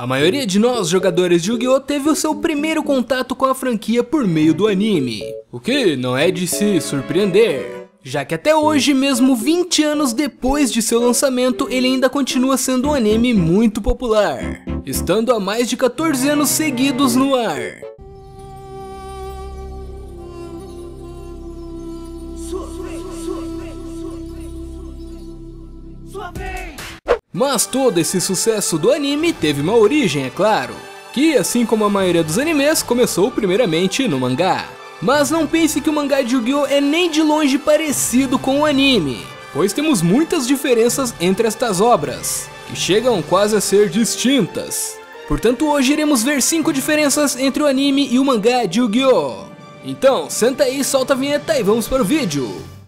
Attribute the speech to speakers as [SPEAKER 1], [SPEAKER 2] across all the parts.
[SPEAKER 1] A maioria de nós, jogadores de Yu-Gi-Oh! Teve o seu primeiro contato com a franquia por meio do anime, o que não é de se surpreender, já que até hoje, mesmo 20 anos depois de seu lançamento, ele ainda continua sendo um anime muito popular, estando há mais de 14 anos seguidos no ar. Mas todo esse sucesso do anime teve uma origem, é claro, que assim como a maioria dos animes, começou primeiramente no mangá. Mas não pense que o mangá de Yu-Gi-Oh! É nem de longe parecido com o anime, pois temos muitas diferenças entre estas obras, que chegam quase a ser distintas. Portanto, hoje iremos ver 5 diferenças entre o anime e o mangá de Yu-Gi-Oh! Então, senta aí, solta a vinheta e vamos para o vídeo!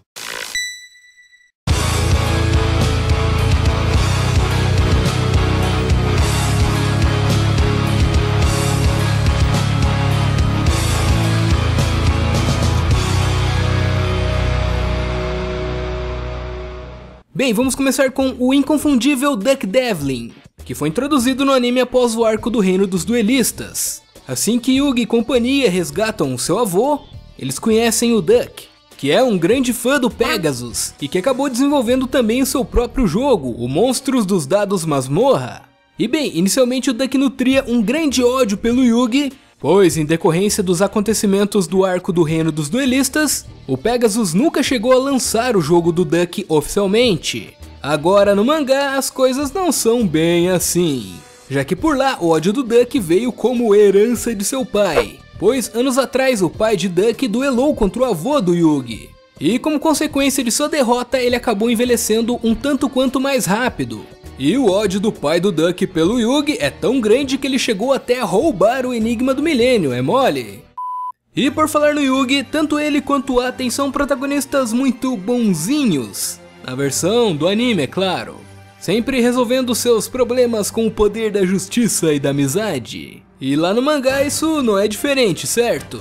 [SPEAKER 1] Bem, vamos começar com o inconfundível Duck Devlin, que foi introduzido no anime após o arco do Reino dos Duelistas. Assim que Yugi e companhia resgatam o seu avô, eles conhecem o Duck, que é um grande fã do Pegasus e que acabou desenvolvendo também o seu próprio jogo, o Monstros dos Dados Masmorra. E bem, inicialmente o Duck nutria um grande ódio pelo Yugi, pois em decorrência dos acontecimentos do arco do Reino dos Duelistas, o Pegasus nunca chegou a lançar o jogo do Duck oficialmente. Agora no mangá as coisas não são bem assim, já que por lá o ódio do Duck veio como herança de seu pai, pois anos atrás o pai de Duck duelou contra o avô do Yugi, e como consequência de sua derrota ele acabou envelhecendo um tanto quanto mais rápido. E o ódio do pai do Duck pelo Yugi é tão grande que ele chegou até a roubar o Enigma do Milênio, é mole? E por falar no Yugi, tanto ele quanto o Aten são protagonistas muito bonzinhos, na versão do anime, é claro, sempre resolvendo seus problemas com o poder da justiça e da amizade. E lá no mangá isso não é diferente, certo?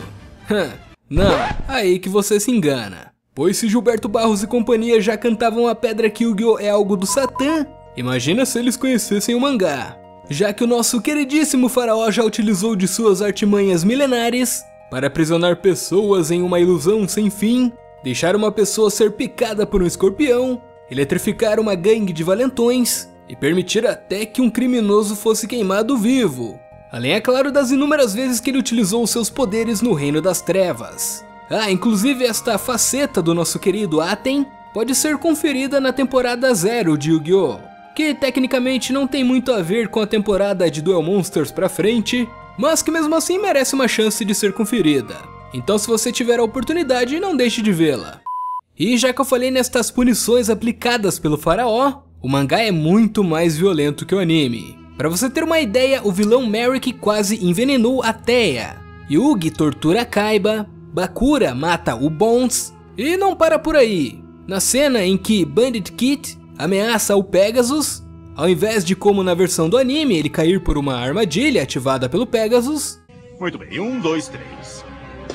[SPEAKER 1] Não, aí que você se engana. Pois se Gilberto Barros e companhia já cantavam a pedra que Yu-Gi-Oh! É algo do Satã, imagina se eles conhecessem o mangá, já que o nosso queridíssimo faraó já utilizou de suas artimanhas milenares para aprisionar pessoas em uma ilusão sem fim, deixar uma pessoa ser picada por um escorpião, eletrificar uma gangue de valentões e permitir até que um criminoso fosse queimado vivo. Além, é claro, das inúmeras vezes que ele utilizou seus poderes no Reino das Trevas. Inclusive esta faceta do nosso querido Aten pode ser conferida na temporada 0 de Yu-Gi-Oh!, que tecnicamente não tem muito a ver com a temporada de Duel Monsters pra frente, mas que mesmo assim merece uma chance de ser conferida. Então se você tiver a oportunidade, não deixe de vê-la. E já que eu falei nestas punições aplicadas pelo faraó, o mangá é muito mais violento que o anime. Pra você ter uma ideia, o vilão Merrick quase envenenou a Theia, Yugi tortura Kaiba, Bakura mata o Bones, e não para por aí. Na cena em que Bandit Kid ameaça o Pegasus, ao invés de como na versão do anime ele cair por uma armadilha ativada pelo Pegasus.
[SPEAKER 2] Muito bem, 1, 2, 3.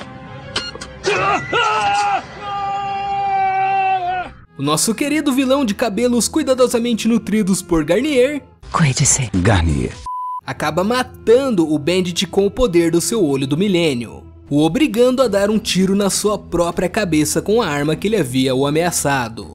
[SPEAKER 1] O nosso querido vilão de cabelos cuidadosamente nutridos por Garnier,
[SPEAKER 3] Garnier,
[SPEAKER 1] acaba matando o Bandit com o poder do seu olho do milênio, o obrigando a dar um tiro na sua própria cabeça com a arma que ele havia o ameaçado.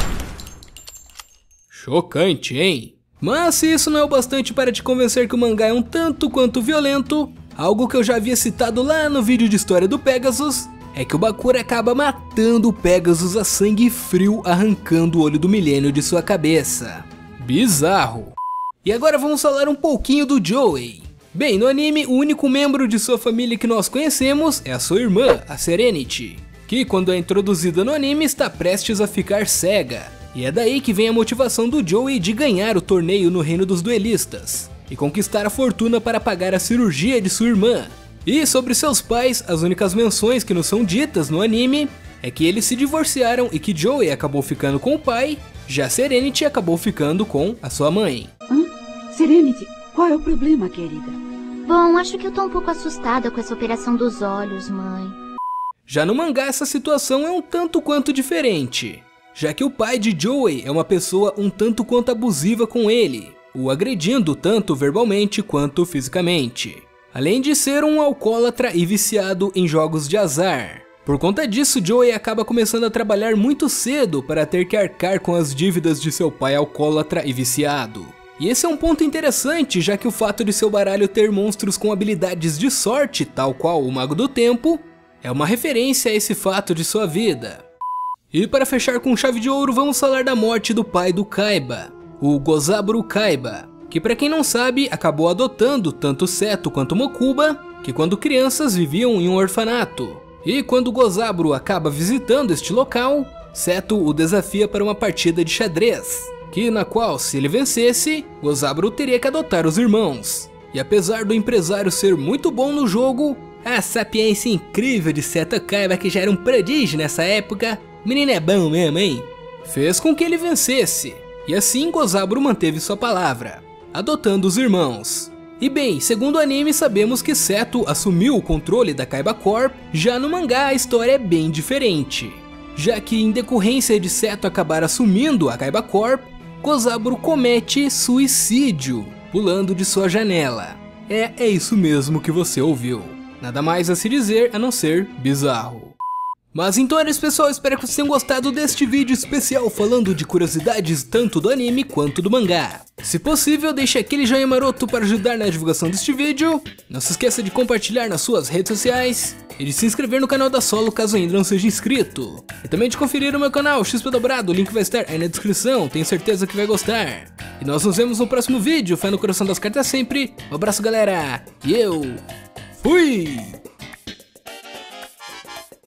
[SPEAKER 1] Chocante, hein? Mas se isso não é o bastante para te convencer que o mangá é um tanto quanto violento, algo que eu já havia citado lá no vídeo de história do Pegasus, é que o Bakura acaba matando o Pegasus a sangue frio, arrancando o olho do milênio de sua cabeça. Bizarro. E agora vamos falar um pouquinho do Joey. Bem, no anime, o único membro de sua família que nós conhecemos é a sua irmã, a Serenity, que quando é introduzida no anime está prestes a ficar cega. E é daí que vem a motivação do Joey de ganhar o torneio no Reino dos Duelistas e conquistar a fortuna para pagar a cirurgia de sua irmã. E sobre seus pais, as únicas menções que nos são ditas no anime é que eles se divorciaram e que Joey acabou ficando com o pai, já Serenity acabou ficando com a sua mãe.
[SPEAKER 4] Serenity, qual é o problema, querida?
[SPEAKER 5] Bom, acho que eu tô um pouco assustada com essa operação dos olhos, mãe.
[SPEAKER 1] Já no mangá essa situação é um tanto quanto diferente, já que o pai de Joey é uma pessoa um tanto quanto abusiva com ele, o agredindo tanto verbalmente quanto fisicamente. Além de ser um alcoólatra e viciado em jogos de azar. Por conta disso, Joey acaba começando a trabalhar muito cedo para ter que arcar com as dívidas de seu pai alcoólatra e viciado. E esse é um ponto interessante, já que o fato de seu baralho ter monstros com habilidades de sorte, tal qual o Mago do Tempo, é uma referência a esse fato de sua vida. E para fechar com chave de ouro, vamos falar da morte do pai do Kaiba, o Gozaburo Kaiba, que para quem não sabe, acabou adotando tanto Seto quanto Mokuba, que quando crianças viviam em um orfanato. E quando Gozaburo acaba visitando este local, Seto o desafia para uma partida de xadrez, que na qual, se ele vencesse, Gozaburo teria que adotar os irmãos. E apesar do empresário ser muito bom no jogo, a sapiência incrível de Seto Kaiba, que já era um prodígio nessa época, o menino é bom mesmo, hein? Fez com que ele vencesse, e assim Gozaburo manteve sua palavra, adotando os irmãos. E bem, segundo o anime, sabemos que Seto assumiu o controle da Kaiba Corp, já no mangá a história é bem diferente, já que em decorrência de Seto acabar assumindo a Kaiba Corp, Gozaburo comete suicídio, pulando de sua janela. É isso mesmo que você ouviu. Nada mais a se dizer a não ser bizarro. Mas então era isso, pessoal, espero que vocês tenham gostado deste vídeo especial falando de curiosidades tanto do anime quanto do mangá. Se possível, deixe aquele joinha maroto para ajudar na divulgação deste vídeo, não se esqueça de compartilhar nas suas redes sociais e de se inscrever no canal da Solo caso ainda não seja inscrito. E também de conferir o meu canal XP Dobrado, o link vai estar aí na descrição, tenho certeza que vai gostar. E nós nos vemos no próximo vídeo, fé no coração das cartas sempre, um abraço galera, e eu fui!